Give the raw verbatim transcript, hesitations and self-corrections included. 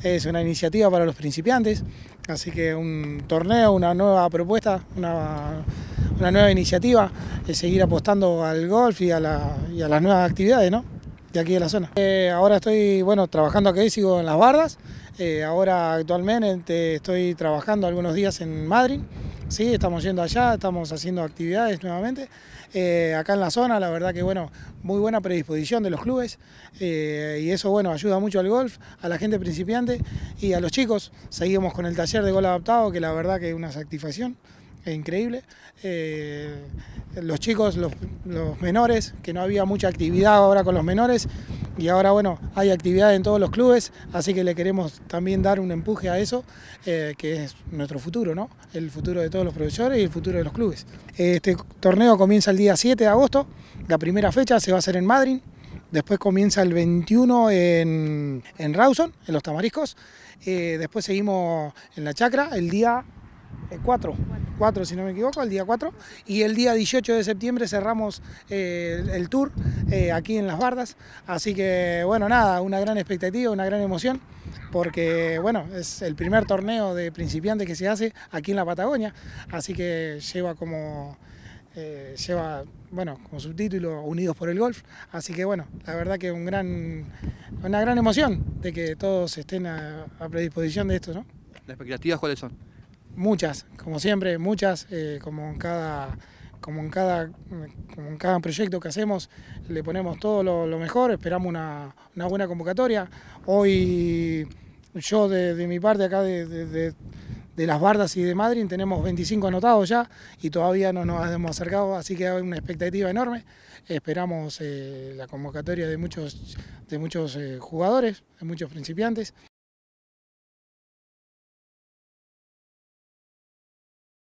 es una iniciativa para los principiantes, así que un torneo, una nueva propuesta, una, una nueva iniciativa, es seguir apostando al golf y a, la, y a las nuevas actividades, ¿no?, de aquí de la zona. Eh, ahora estoy, bueno, trabajando aquí, sigo en Las Bardas, eh, ahora actualmente estoy trabajando algunos días en Madrid, sí, estamos yendo allá, estamos haciendo actividades nuevamente, eh, acá en la zona, la verdad que bueno, muy buena predisposición de los clubes, eh, y eso bueno, ayuda mucho al golf, a la gente principiante y a los chicos. Seguimos con el taller de gol adaptado, que la verdad que es una satisfacción, es increíble. Eh, los chicos, los, los menores, que no había mucha actividad ahora con los menores, y ahora bueno, hay actividad en todos los clubes, así que le queremos también dar un empuje a eso, eh, que es nuestro futuro, ¿no?, el futuro de todos los profesores y el futuro de los clubes. Este torneo comienza el día siete de agosto, la primera fecha se va a hacer en Madrid, después comienza el veintiuno en, en Rawson, en Los Tamariscos, eh, después seguimos en La Chacra el día cuatro, cuatro si no me equivoco, el día cuatro, y el día dieciocho de septiembre cerramos eh, el, el tour eh, aquí en Las Bardas, así que bueno, nada, una gran expectativa, una gran emoción, porque bueno, es el primer torneo de principiantes que se hace aquí en la Patagonia, así que lleva como... Eh, lleva, bueno, como subtítulo Unidos por el Golf, así que bueno, la verdad que un gran, una gran emoción de que todos estén a, a predisposición de esto, ¿no? ¿Las expectativas cuáles son? Muchas, como siempre, muchas, eh, como en cada, como en cada, como en cada proyecto que hacemos, le ponemos todo lo, lo mejor, esperamos una, una buena convocatoria. Hoy yo de, de mi parte acá de, de, de de Las Bardas y de Madrid tenemos veinticinco anotados ya y todavía no nos hemos acercado, así que hay una expectativa enorme. Esperamos eh, la convocatoria de muchos, de muchos eh, jugadores, de muchos principiantes.